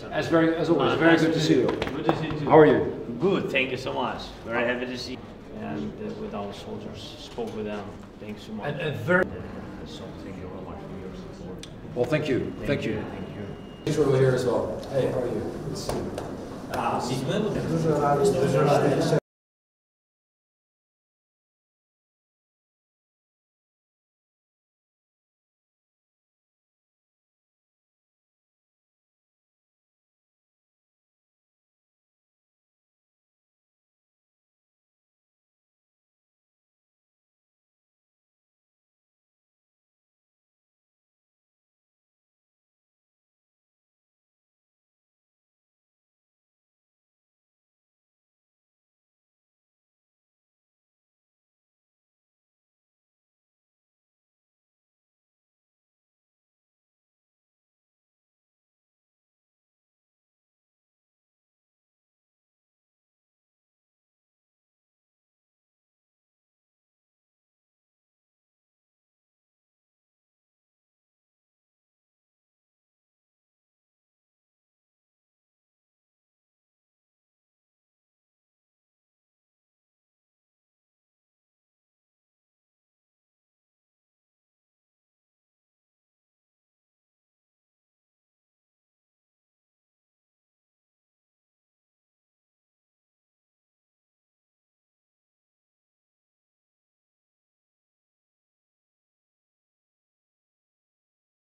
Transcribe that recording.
As always, very good to see you. Good to see you too. How are you? Good, thank you so much. Very happy to see you. And with our soldiers, spoke with them. Thank you so much. So thank you very much for your support. Well, thank you. Thank you. Thank you. Thanks for here as well. Hey, how are you? Good to see you. Дуже радий,